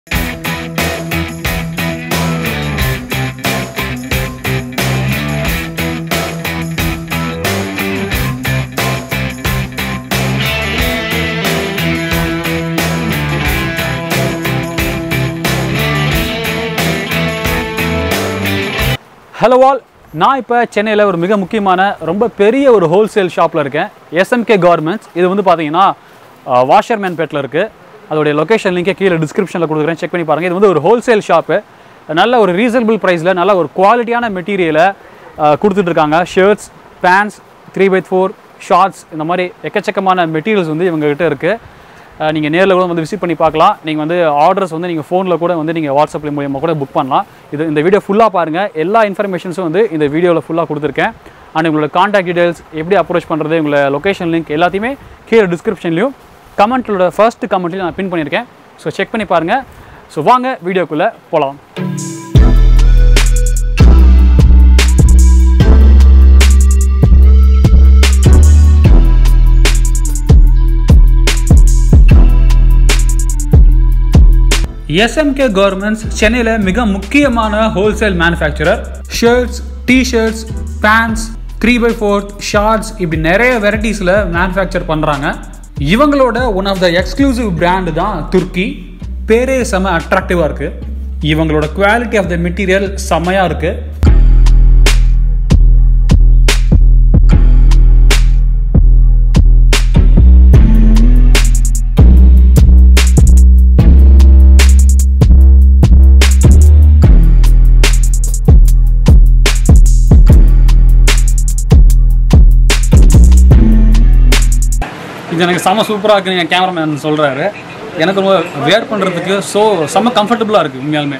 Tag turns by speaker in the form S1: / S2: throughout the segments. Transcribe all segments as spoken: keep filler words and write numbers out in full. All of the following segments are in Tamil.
S1: Hello all, நான் இப்போ சென்னையில் ஒரு மிக முக்கியமான ரொம்ப பெரிய ஒரு ஹோல்சேல் ஷாப்பில் இருக்கேன். S M K Garments. இது வந்து பார்த்தீங்கன்னா வாஷர்மேன் பேட்டில் இருக்குது. அதோடைய லொக்கேஷன் லிங்கை கீழே டிஸ்கிரிப்ஷனில் கொடுக்குறேன், செக் பண்ணி பாருங்கள். இது வந்து ஒரு ஹோல்சேல் ஷாப்பு. நல்ல ஒரு ரீசனபிள் ப்ரைஸில் நல்ல ஒரு குவாலிட்டியான மெட்டீரியலை கொடுத்துட்ருக்காங்க. Shirts, pants, three by four shorts, இந்த மாதிரி எக்கச்சக்கமான மெட்டீரியல்ஸ் வந்து இவங்ககிட்ட இருக்குது. நீங்கள் நேரில் கூட வந்து விசிட் பண்ணி பார்க்கலாம். நீங்கள் வந்து ஆர்டர்ஸ் வந்து நீங்கள் ஃபோனில் கூட வந்து நீங்கள் வாட்ஸ்அப்பில் மூலியமாக கூட புக் பண்ணலாம். இது இந்த வீடியோ ஃபுல்லாக பாருங்கள். எல்லா இன்ஃபர்மேஷன்ஸும் வந்து இந்த வீடியோவில் ஃபுல்லாக கொடுத்துருக்கேன். அண்ட் உங்களோட காண்டாக்ட் டீடைல்ஸ், எப்படி அப்ரோச் பண்ணுறது, உங்களோட லொக்கேஷன் லிங்க் எல்லாத்தையுமே கீழே டிஸ்கிரிப்ஷன்லையும் கமெண்ட்டோட ஃபர்ஸ்ட் கமெண்ட்லையும் நான் பின் பண்ணியிருக்கேன். ஸோ செக் பண்ணி பாருங்கள். ஸோ வாங்க வீடியோக்குள்ளே போகலாம். S M K Garments சென்னையில் மிக முக்கியமான wholesale manufacturer. Shirts, t-shirts, pants, three by fourth, shorts, இப்படி நிறைய வெரைட்டிஸில் மேனுஃபேக்சர் பண்ணுறாங்க. இவங்களோட one of the exclusive brand தான் துர்க்கி. பேரே செம்ம அட்ராக்டிவாக இருக்குது. இவங்களோட குவாலிட்டி ஆஃப் த மெட்டீரியல் செம்மையாக இருக்குது. இது எனக்கு செம்ம சூப்பராக இருக்குன்னு என் கேமராமேன் சொல்கிறாரு. எனக்கு ரொம்ப வேர் பண்ணுறதுக்கு ஸோ செம்ம கம்ஃபர்டபுளாக இருக்குது. உண்மையாலுமே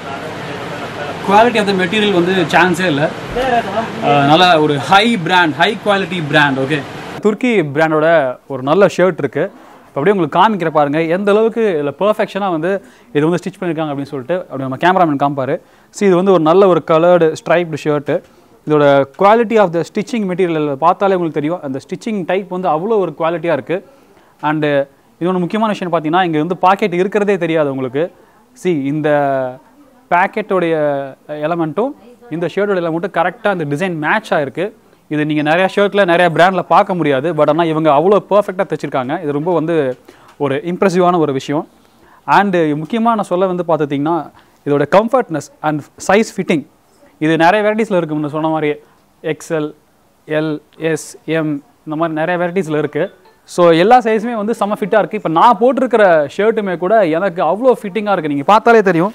S1: குவாலிட்டி ஆஃப் த மெட்டீரியல் வந்து சான்ஸே இல்லை. நல்ல ஒரு high brand, high quality brand. Okay, Turki பிராண்டோட ஒரு நல்ல ஷர்ட் இருக்குது. இப்போ அப்படியே உங்களுக்கு காமிக்கிற பாருங்கள் எந்த அளவுக்கு இதில் பர்ஃபெக்ஷனாக வந்து இது வந்து ஸ்டிச் பண்ணியிருக்காங்க அப்படின்னு சொல்லிட்டு அப்படி நம்ம கேமராமேன் காமிப்பார். ஸோ இது வந்து ஒரு நல்ல ஒரு கலர்டு ஸ்ட்ரைப்டு ஷர்ட்டு. இதோட quality of the stitching material பார்த்தாலே உங்களுக்கு தெரியும். அந்த ஸ்டிச்சிங் டைப் வந்து அவ்வளோ ஒரு குவாலிட்டியாக இருக்குது. அண்டு இது ஒன்று முக்கியமான விஷயம் பார்த்தீங்கன்னா, இங்கே வந்து பாக்கெட் இருக்கிறதே தெரியாது உங்களுக்கு. சி இந்த பேக்கெட்டோடைய எலமெண்ட்டும் இந்த ஷர்ட்டோட எலமெண்ட்டும் கரெக்டாக இந்த டிசைன் மேட்ச் ஆகிருக்கு. இது நீங்கள் நிறையா ஷர்ட்டில் நிறையா பிராண்டில் பார்க்க முடியாது. பட் ஆனால் இவங்க அவ்வளோ பர்ஃபெக்டாக தைச்சிருக்காங்க. இது ரொம்ப வந்து ஒரு இம்ப்ரெசிவான ஒரு விஷயம். அண்டு முக்கியமாக நான் சொல்ல வந்து பார்த்துட்டிங்கன்னா இதோட கம்ஃபர்ட்னஸ் அண்ட் சைஸ் ஃபிட்டிங். இது நிறைய வெரைட்டிஸில் இருக்குது. முன்ன சொன்ன மாதிரி எக்ஸ்எல், எல், எஸ், எம், இந்த மாதிரி நிறைய வெரைட்டிஸில் இருக்குது. ஸோ எல்லா சைஸுமே வந்து செம்ம ஃபிட்டாக இருக்குது. இப்போ நான் போட்டிருக்கிற ஷர்ட்டுமே கூட எனக்கு அவ்வளோ ஃபிட்டிங்காக இருக்குது. நீங்கள் பார்த்தாலே தெரியும்.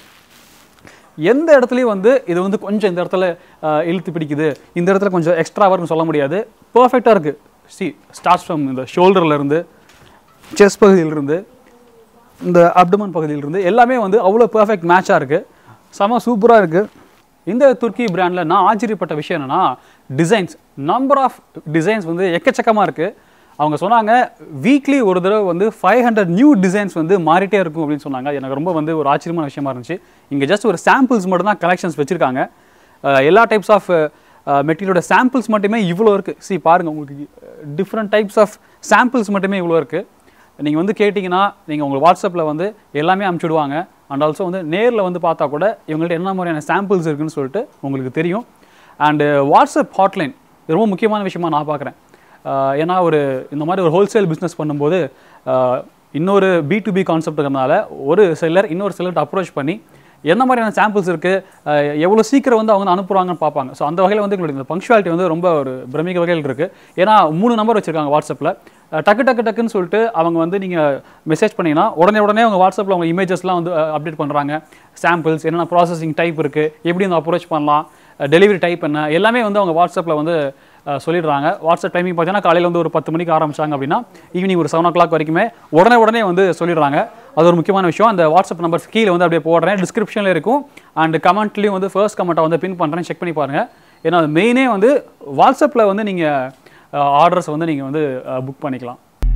S1: எந்த இடத்துலையும் வந்து இது வந்து கொஞ்சம் இந்த இடத்துல இழுத்து பிடிக்குது, இந்த இடத்துல கொஞ்சம் எக்ஸ்ட்ரா வரும்னு சொல்ல முடியாது. பர்ஃபெக்டாக இருக்குது. சி ஸ்டார்ட்ஸ் ஃப்ரம் இந்த ஷோல்டர்லேருந்து, செஸ்ட் பகுதியிலிருந்து, இந்த அப்டமன் பகுதியிலிருந்து எல்லாமே வந்து அவ்வளோ பர்ஃபெக்ட் மேட்சாக இருக்குது. செம்ம சூப்பராக இருக்குது. இந்த துர்க்கி பிராண்டில் நான் ஆச்சரியப்பட்ட விஷயம் என்னென்னா டிசைன்ஸ். நம்பர் ஆஃப் டிசைன்ஸ் வந்து எக்கச்சக்கமாக இருக்குது. அவங்க சொன்னாங்க வீக்லி ஒரு தடவை வந்து ஃபைவ் ஹண்ட்ரட் நியூ டிசைன்ஸ் வந்து மாறிட்டே இருக்கும் அப்படின்னு சொன்னாங்க. எனக்கு ரொம்ப வந்து ஒரு ஆச்சரியமான விஷயமா இருந்துச்சு. இங்கே ஜஸ்ட் ஒரு சாம்பிள்ஸ் மட்டும் தான் கலெக்ஷன்ஸ் வச்சுருக்காங்க. எல்லா டைப்ஸ் ஆஃப் மெட்டீரியலோட சாம்பிள்ஸ் மட்டுமே இவ்வளோ இருக்குது. சி பாருங்கள், உங்களுக்கு டிஃப்ரெண்ட் டைப்ஸ் ஆஃப் சாம்பிள்ஸ் மட்டுமே இவ்வளோ இருக்குது. நீங்கள் வந்து கேட்டிங்கன்னா நீங்கள் உங்கள் வாட்ஸ்அப்பில் வந்து எல்லாமே அனுப்பிச்சுடுவாங்க. அண்ட் ஆல்சோ வந்து நேரில் வந்து பார்த்தா கூட இவங்கள்ட்ட என்ன மாதிரியான சாம்பிள்ஸ் இருக்குதுன்னு சொல்லிட்டு உங்களுக்கு தெரியும். அண்டு வாட்ஸ்அப் ஹாட்லைன் ரொம்ப முக்கியமான விஷயமா நான் பார்க்குறேன். ஏன்னா ஒரு இந்த மாதிரி ஒரு ஹோல்சேல் பிஸ்னஸ் பண்ணும்போது இன்னொரு பி டு பி கான்செப்ட் இருக்கிறதுனால ஒரு சிலர் இன்னொரு சிலர்கிட்ட அப்ரோச் பண்ணி என்ன மாதிரியான சாம்பிள்ஸ் இருக்குது, எவ்வளோ சீக்கிரம் வந்து அவங்க அனுப்புகிறாங்கன்னு பார்ப்பாங்க. ஸோ அந்த வகையில் வந்து எங்களுடைய இந்த பங்க்சுவாலிட்டி வந்து ரொம்ப ஒரு பிரமிக்க வகையில் இருக்குது. ஏன்னா மூணு நம்பர் வச்சுருக்காங்க வாட்ஸ்அப்பில். டக்கு டக்கு டக்குன்னு சொல்லிட்டு அவங்க வந்து நீங்கள் மெசேஜ் பண்ணிங்கன்னா உடனே உடனே அவங்க வாட்ஸ்அப்பில் அவங்க இமேஜஸ்லாம் வந்து அப்டேட் பண்ணுறாங்க. சாம்பிள்ஸ் என்னென்ன ப்ராசஸிங் டைப் இருக்குது, எப்படி வந்து அப்ரோச் பண்ணலாம், டெலிவரி டைப் என்ன, எல்லாமே வந்து அவங்க வாட்ஸ்அப்பில் வந்து சொல்லிடுறாங்க. வாட்ஸ்அப் டைமிங் பார்த்தீங்கன்னா காலையில் வந்து ஒரு பத்து மணிக்கு ஆரம்பிச்சாங்க அப்படின்னா ஈவினிங் ஒரு செவன் ஓ கிளாக் வரைக்குமே உடனே உடனே வந்து சொல்லிடுறாங்க. அது ஒரு முக்கியமான விஷயம். அந்த வாட்ஸ்அப் நம்பர் கீழே வந்து அப்படியே போடுறேன், டிஸ்கிரிப்ஷனில் இருக்கும். அண்ட் கமெண்ட்லேயும் வந்து ஃபர்ஸ்ட் கமெண்ட்டை வந்து பின் பண்ணுறேன், செக் பண்ணி பாருங்கள். ஏன்னா அது மெயினே வந்து வாட்ஸ்அப்பில் வந்து நீங்கள் ஆர்டர்ஸை வந்து நீங்கள் வந்து புக் பண்ணிக்கலாம்.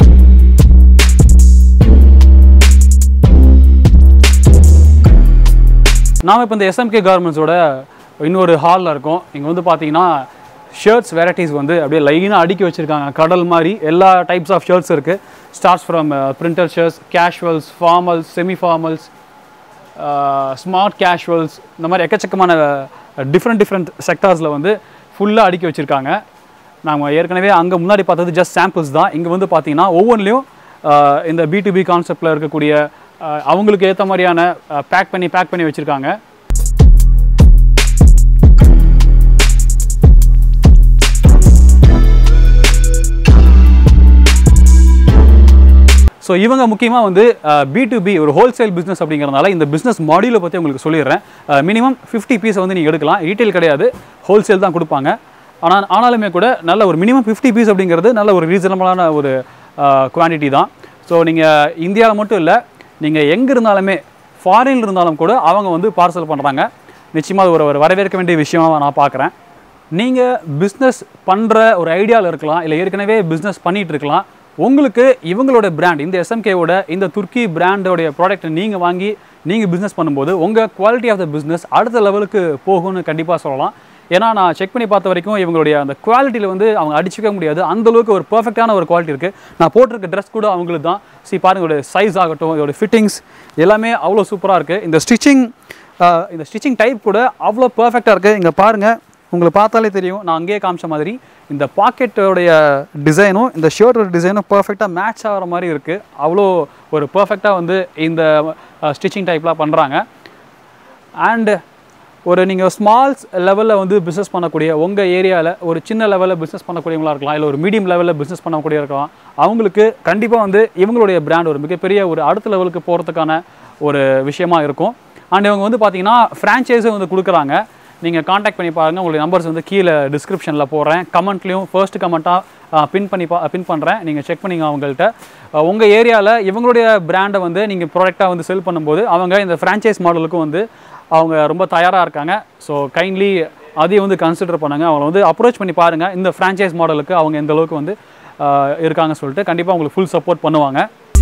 S1: நாம் இப்போ இந்த S M K Garmentsோட இன்னொரு ஹாலில் இருக்கோம். இங்கே வந்து பார்த்தீங்கன்னா ஷர்ட்ஸ் வெரைட்டிஸ் வந்து அப்படியே லைனாக அடுக்கி வச்சுருக்காங்க. கடல் மாதிரி எல்லா டைப்ஸ் ஆஃப் ஷர்ட்ஸ் இருக்குது. Starts from printer shirts, casuals, formals, semi formals, smart casuals, இந்த மாதிரி எக்கச்சக்கமான டிஃப்ரெண்ட் டிஃப்ரெண்ட் செக்டார்ஸில் வந்து ஃபுல்லாக அடுக்கி வச்சுருக்காங்க. நாங்கள் ஏற்கனவே அங்கே முன்னாடி பார்த்தது ஜஸ்ட் சாம்பிள்ஸ் தான். இங்கே வந்து பார்த்தீங்கன்னா ஒவ்வொன்றிலையும் இந்த பி டு பி கான்செப்டில் இருக்கக்கூடிய அவங்களுக்கு ஏற்ற மாதிரியான பேக் பண்ணி பேக் பண்ணி வச்சுருக்காங்க. ஸோ இவங்க முக்கியமாக வந்து பி டு பி ஒரு ஹோல்சேல் பிஸ்னஸ் அப்படிங்கிறதுனால இந்த பிஸ்னஸ் மாடியூலை பற்றி உங்களுக்கு சொல்லிடுறேன். மினிமம் ஃபிஃப்டி பீஸை வந்து நீங்கள் எடுக்கலாம். ரீட்டைல் கிடையாது, ஹோல்சேல் தான் கொடுப்பாங்க. ஆனால் ஆனாலுமே கூட நல்ல ஒரு மினிமம் ஃபிஃப்டி பீஸ் அப்படிங்கிறது நல்ல ஒரு ரீசனபிளான ஒரு குவான்டிட்டி தான். ஸோ நீங்கள் இந்தியாவில் மட்டும் இல்லை, நீங்கள் எங்கே இருந்தாலுமே ஃபாரினில் இருந்தாலும் கூட அவங்க வந்து பார்சல் பண்ணுறாங்க. நிச்சயமாக ஒரு ஒரு வரவேற்க வேண்டிய விஷயமாக நான் பார்க்குறேன். நீங்கள் பிஸ்னஸ் பண்ணுற ஒரு ஐடியாவில் இருக்கலாம், இல்லை ஏற்கனவே பிஸ்னஸ் பண்ணிகிட்டு இருக்கலாம். உங்களுக்கு இவங்களோட பிராண்ட், இந்த எஸ்எம்கேவோட இந்த துர்க்கி பிராண்டோடைய ப்ராடக்ட்டை நீங்கள் வாங்கி நீங்கள் பிஸ்னஸ் பண்ணும்போது உங்கள் குவாலிட்டி ஆஃப் த பிஸ்னஸ் அடுத்த லெவலுக்கு போகும்னு கண்டிப்பாக சொல்லலாம். ஏன்னா நான் செக் பண்ணி பார்த்த வரைக்கும் இவங்களுடைய அந்த குவாலிட்டியில் வந்து அவங்க அடிச்சிக்க முடியாது. அந்தளவுக்கு ஒரு பர்ஃபெக்டான ஒரு குவாலிட்டி இருக்குது. நான் போட்டிருக்க ட்ரெஸ் கூட அவங்களுக்கு தான். சி பாருங்கள், இதோட சைஸ் ஆகட்டும், இதோட ஃபிட்டிங்ஸ் எல்லாமே அவ்வளோ சூப்பராக இருக்குது. இந்த ஸ்டிச்சிங் இந்த ஸ்டிச்சிங் டைப் கூட அவ்வளோ பர்ஃபெக்டாக இருக்குது. இங்கே பாருங்கள், உங்களுக்கு பார்த்தாலே தெரியும், நான் அங்கேயே காமிச்ச மாதிரி இந்த பாக்கெட்டோடைய டிசைனும் இந்த ஷர்ட்டோட டிசைனும் பர்ஃபெக்டாக மேட்ச் ஆகிற மாதிரி இருக்குது. அவ்வளோ ஒரு பர்ஃபெக்டாக வந்து இந்த ஸ்டிச்சிங் டைப்லாம் பண்ணுறாங்க. அண்டு ஒரு நீங்கள் ஸ்மால்ஸ் லெவலில் வந்து பிஸ்னஸ் பண்ணக்கூடிய உங்கள் ஏரியாவில் ஒரு சின்ன லெவலில் பிஸ்னஸ் பண்ணக்கூடியவங்களாக இருக்கலாம், இல்லை ஒரு மீடியம் லெவலில் பிஸ்னஸ் பண்ணக்கூடிய இருக்கலாம். அவங்களுக்கு கண்டிப்பாக வந்து இவங்களுடைய பிராண்ட் ஒரு மிகப்பெரிய ஒரு அடுத்த லெவலுக்கு போகிறதுக்கான ஒரு விஷயமா இருக்கும். அண்ட் இவங்க வந்து பார்த்தீங்கன்னா ஃப்ரான்ச்சைஸும் வந்து கொடுக்குறாங்க. நீங்கள் காண்டாக்ட் பண்ணி பாருங்கள். உங்களுக்கு நம்பர்ஸ் வந்து கீழே டிஸ்கிரிப்ஷனில் போடுறேன். கமெண்ட்லேயும் ஃபர்ஸ்ட் கமெண்ட்டாக பின் பண்ணி பா பின் பண்ணுறேன். நீங்கள் செக் பண்ணிங்க அவங்கள்ட்ட. உங்கள் ஏரியாவில் இவங்களுடைய பிராண்டை வந்து நீங்கள் ப்ராடக்டாக வந்து செல் பண்ணும்போது அவங்க இந்த ஃப்ரான்ச்சைஸ் மாடலுக்கும் வந்து அவங்க ரொம்ப தயாராக இருக்காங்க. ஸோ கைண்ட்லி அதையும் வந்து கன்சிடர் பண்ணுங்கள். அவங்கள வந்து அப்ரோச் பண்ணி பாருங்கள். இந்த ஃப்ரான்ச்சைஸ் மாடலுக்கு அவங்க எந்த அளவுக்கு வந்து இருக்காங்கன்னு சொல்லிட்டு கண்டிப்பாக உங்களுக்கு ஃபுல் சப்போர்ட் பண்ணுவாங்க.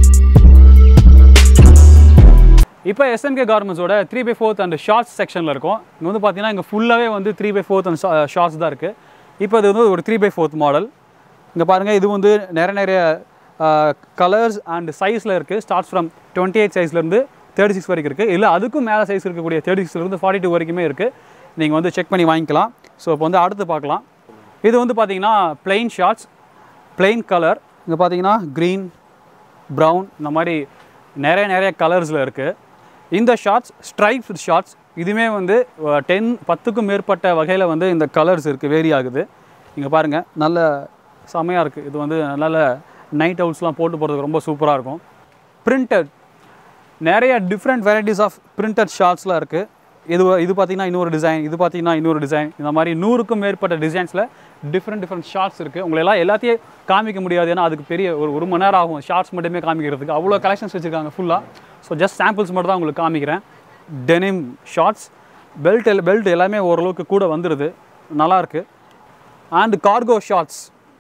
S1: இப்போ எஸ்எம்கே கார்மெண்ட்ஸோட three by fourth and shorts செக்ஷனில் இருக்கும். இங்கே வந்து பார்த்தீங்கன்னா இங்கே ஃபுல்லாகவே வந்து three by fourth and shorts தான் இருக்குது. இப்போ இது வந்து ஒரு த்ரீ பை ஃபோர்த் மாடல். இங்கே பாருங்கள், இது வந்து நிறைய நிறைய கலர்ஸ் அண்ட் சைஸில் இருக்குது. ஸ்டார்ட்ஸ் ஃப்ரம் டுவெண்ட்டி எயிட் சைஸ்லேருந்து தேர்ட்டி சிக்ஸ் வரைக்கும் இருக்குது. இல்லை அதுக்கும் மேலே சைஸ் இருக்கக்கூடிய தேர்ட்டி சிக்ஸ்லேருந்து ஃபார்ட்டி டூ வரைக்குமே இருக்குது. நீங்கள் வந்து செக் பண்ணி வாங்கிக்கலாம். ஸோ இப்போ வந்து அடுத்து பார்க்கலாம். இது வந்து பார்த்தீங்கன்னா பிளெயின் ஷார்ட்ஸ், பிளெயின் கலர். இங்கே பார்த்தீங்கன்னா க்ரீன், ப்ரௌன், இந்த மாதிரி நிறைய நிறைய கலர்ஸில் இருக்குது. இந்த ஷார்ட்ஸ் ஸ்ட்ரைப்ஸ் ஷார்ட்ஸ். இதுவுமே வந்து டென் பத்துக்கும் மேற்பட்ட வகையில் வந்து இந்த கலர்ஸ் இருக்குது, வேரி ஆகுது. இங்கே பாருங்கள், நல்ல செமையாக இருக்குது. இது வந்து நல்ல நைட் அவுட்ஸ்லாம் போட்டு போகிறதுக்கு ரொம்ப சூப்பராக இருக்கும். பிரிண்டட், நிறைய டிஃப்ரெண்ட் வெரைட்டிஸ் ஆஃப் பிரிண்டட் ஷார்ட்ஸ்லாம் இருக்குது. இது இது பார்த்திங்கன்னா இன்னொரு டிசைன், இது பார்த்திங்கன்னா இன்னொரு டிசைன், இந்த மாதிரி நூறுக்கும் மேற்பட்ட டிசைன்ஸில் டிஃப்ரெண்ட் டிஃப்ரெண்ட் ஷார்ட்ஸ் இருக்குது. உங்களெல்லாம் எல்லாத்தையும் காமிக்க முடியாது, ஏன்னா அதுக்கு பெரிய ஒரு ஒரு மணி நேரம் ஆகும் ஷார்ட்ஸ் மட்டுமே காமிக்கிறதுக்கு. அவ்வளோ கலெக்ஷன்ஸ் வச்சுருக்காங்க ஃபுல்லாக. ஸோ ஜஸ்ட் சாம்பிள்ஸ் மட்டும் தான் உங்களுக்கு காமிக்கிறேன். Denim shorts, belt L belt எல்லாமே ஓரளவுக்கு கூட வந்துடுது, நல்லாயிருக்கு. அண்ட் கார்கோ ஷார்ட்ஸ்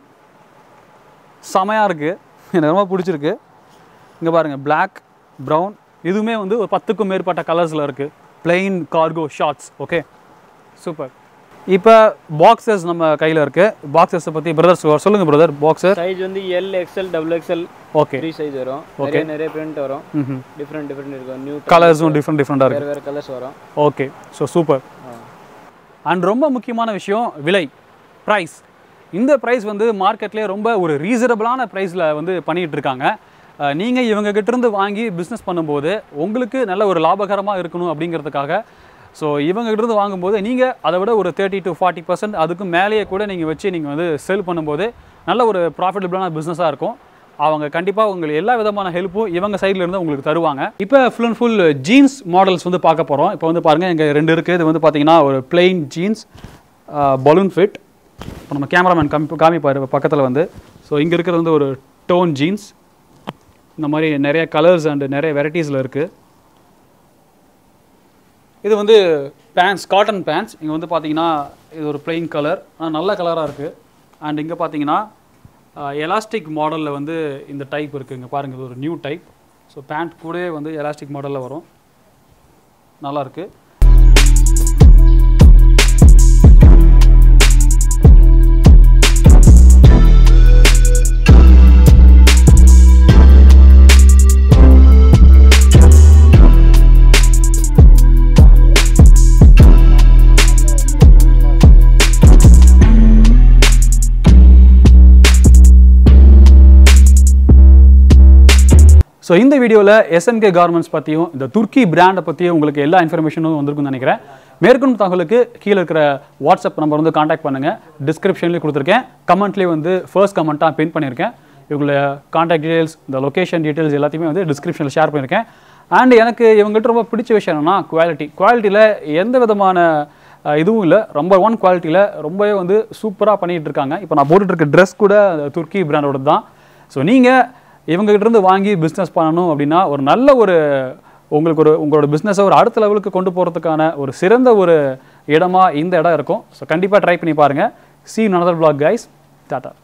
S1: செமையாக இருக்குது, எனக்கு ரொம்ப பிடிச்சிருக்கு. இங்கே பாருங்கள், பிளாக், ப்ரௌன், இதுவுமே வந்து ஒரு பத்துக்கும் மேற்பட்ட கலர்ஸில் இருக்குது. Plain cargo shorts. Okay, super. இப்போ பாக்ஸஸ் நம்ம கையில் இருக்குது. பாக்ஸஸை பற்றி பிரதர் சொல்லுங்கள் பிரதர். பாக்ஸஸ்
S2: சைஸ் வந்து L, XL, double XL, okay, three size வரும். ஓகே, நிறைய பிரிண்ட் வரும், டிஃப்ரெண்ட் டிஃப்ரெண்ட் இருக்கும். நியூ
S1: கலர்ஸும் டிஃப்ரெண்ட் டிஃப்ரெண்ட்டாக இருக்குது,
S2: வேறு வேறு கலர்ஸ் வரும்.
S1: Okay, so super. அண்ட் ரொம்ப முக்கியமான விஷயம் விலை, ப்ரைஸ். இந்த ப்ரைஸ் வந்து மார்க்கெட்லேயே ரொம்ப ஒரு ரீசனபிளான ப்ரைஸில் வந்து பண்ணிகிட்டு இருக்காங்க. நீங்கள் இவங்ககிட்டேருந்து வாங்கி பிஸ்னஸ் பண்ணும்போது உங்களுக்கு நல்ல ஒரு லாபகரமாக இருக்கணும் அப்படிங்கிறதுக்காக ஸோ இவங்ககிட்டருந்து வாங்கும்போது நீங்கள் அதை விட ஒரு தேர்ட்டி டு ஃபார்ட்டி பர்சன்ட் அதுக்கு மேலேயே கூட நீங்கள் வச்சு நீங்கள் வந்து செல் பண்ணும்போது நல்ல ஒரு ப்ராஃபிட்டபிளான பிஸ்னஸாக இருக்கும். அவங்க கண்டிப்பாக உங்களுக்கு எல்லா விதமான ஹெல்ப்பும் இவங்க சைட்லேருந்து உங்களுக்கு தருவாங்க. இப்போ full and full jeans models வந்து பார்க்க போகிறோம். இப்போ வந்து பாருங்கள், இங்கே ரெண்டு இருக்குது. இது வந்து பார்த்தீங்கன்னா ஒரு பிளெயின் ஜீன்ஸ் பலூன் ஃபிட். இப்போ நம்ம கேமராமேன் காமி காமிப்பார் பக்கத்தில் வந்து. ஸோ இங்கே இருக்கிறது வந்து ஒரு டோன் ஜீன்ஸ். இந்த மாதிரி நிறைய கலர்ஸ் அண்டு நிறைய வெரைட்டிஸில் இருக்குது. இது வந்து பேண்ட்ஸ், காட்டன் பேண்ட்ஸ். இங்கே வந்து பார்த்தீங்கன்னா இது ஒரு பிளெயின் கலர், ஆனால் நல்ல கலராக இருக்குது. அண்ட் இங்கே பார்த்தீங்கன்னா எலாஸ்டிக் மாடலில் வந்து இந்த டைப் இருக்குது. இங்கே பாருங்கள், இது ஒரு நியூ டைப். ஸோ பேண்ட் கூடவே வந்து எலாஸ்டிக் மாடலில் வரும், நல்லாயிருக்கு. இந்த வீடியோவில் எஸ்என்கே கார்மெண்ட்ஸ் பற்றியும் இந்த துர்க்கி பிராண்டை பற்றியும் உங்களுக்கு எல்லா இன்ஃபர்மேஷனும் வந்திருக்குன்னு நினைக்கிறேன். மேற்கொண்டு தகவலுக்கு கீழே இருக்கிற வாட்ஸ்அப் நம்பர் வந்து காண்டாக்ட் பண்ணுங்கள். டிஸ்கிரிப்ஷன்லேயும் கொடுத்துருக்கேன், கமெண்ட்லேயே வந்து ஃபர்ஸ்ட் கமெண்ட்டாக பின் பண்ணியிருக்கேன். இவங்களோட காண்டாக்ட் டீட்டெயில்ஸ், இந்த லொக்கேஷன் டீட்டெயில்ஸ் எல்லாத்தையுமே வந்து டிஸ்கிரிப்ஷனில் ஷேர் பண்ணியிருக்கேன். அண்ட் எனக்கு இவங்ககிட்ட ரொம்ப பிடிச்ச விஷயம் என்னன்னா குவாலிட்டி. குவாலிட்டியில் எந்த விதமான இதுவும் இல்லை, நம்பர் ஒன் குவாலிட்டியில் ரொம்பவே வந்து சூப்பராக பண்ணிகிட்டு இருக்காங்க. இப்போ நான் போட்டுட்டு இருக்க ட்ரெஸ் கூட துர்க்கி பிராண்டோட தான். ஸோ நீங்கள் இவங்ககிட்ட இருந்து வாங்கி பிஸ்னஸ் பண்ணணும் அப்படின்னா ஒரு நல்ல ஒரு உங்களுக்கு ஒரு உங்களோட பிஸ்னஸை ஒரு அடுத்த லெவலுக்கு கொண்டு போகிறதுக்கான ஒரு சிறந்த ஒரு இடமா இந்த இடம் இருக்கும். ஸோ கண்டிப்பாக ட்ரை பண்ணி பாருங்கள். See you in another vlog guys. Tata.